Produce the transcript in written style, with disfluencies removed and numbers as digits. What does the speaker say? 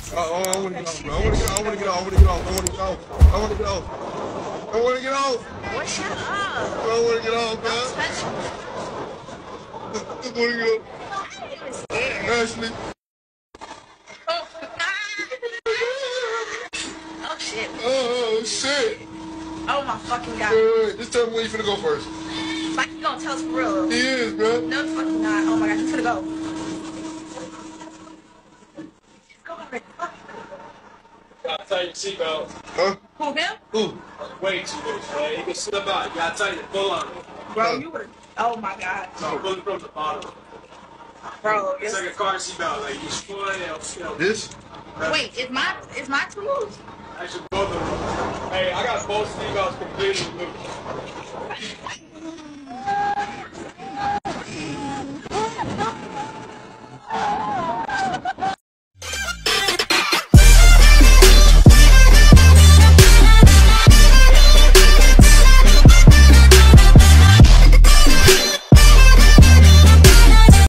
I want to get off, bro. I want to get off. I want to get off. I want to get off. I want to get off. I want to get off. I want to get off. What? Shut up. I want to get off, man. I want to get off. Ashley. Oh shit. Oh shit. Oh my fucking god. Wait. Just tell me when you finna go first. Like you gonna tell us for real? He is, bro. No, the fucking not. Oh my god, you finna go. Go already. Gotta tighten your seatbelt. Huh? Who, him? Ooh. Way too much, man. You can slip out. You gotta tighten it. Pull on it. Bro, you would've. Oh my god. So pull it from the bottom. Bro, It's like a car seatbelt. Like you just pull it. This? wait, is my too loose? Actually, both of them. Hey, I got both seatbelts completely loose.